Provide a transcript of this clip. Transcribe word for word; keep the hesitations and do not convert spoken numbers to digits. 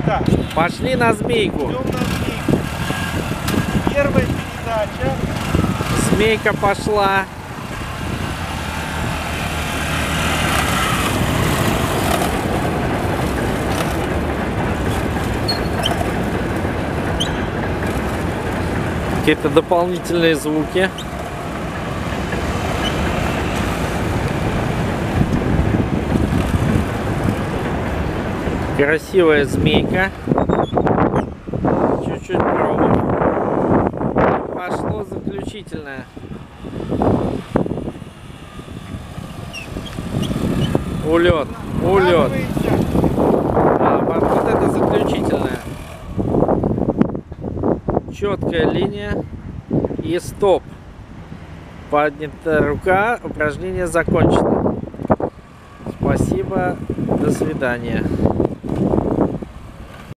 змейка. Пошли на змейку. Идем на змейку. Первая передача. Змейка пошла. Какие-то дополнительные звуки. Красивая змейка. Чуть-чуть пробуем. Пошло заключительное. Улет, улет. А вот, вот это заключительное. Четкая линия и стоп. Поднята рука. Упражнение закончено. Спасибо. До свидания.